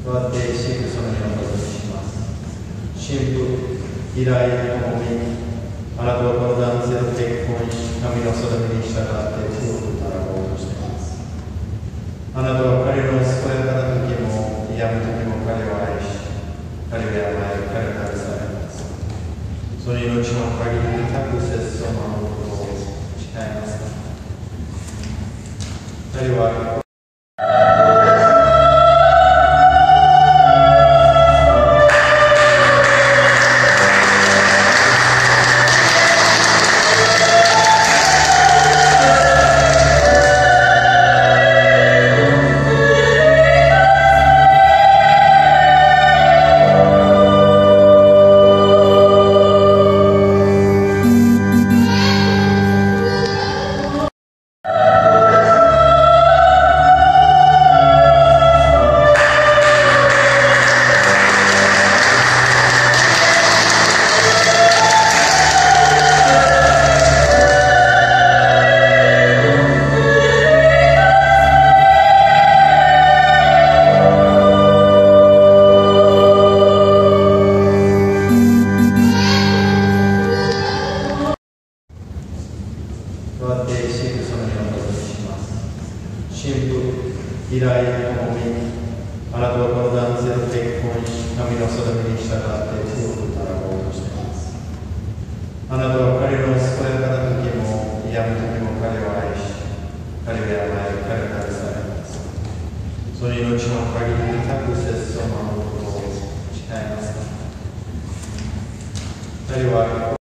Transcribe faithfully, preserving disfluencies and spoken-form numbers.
わって神父様にお尋ねします。神父、以来ともに、あなたはこの男性と結婚し、神の定めに従って夫婦となろうとしています。あなたは彼の健やかな時も、病む時も彼を愛し、彼を病い、彼を旅されます。その命の限り深く節操を守ることを誓います。二人は以来ともに、あなたはこの男性と結婚し、神の定めに従って夫婦となろうとしています。あなたは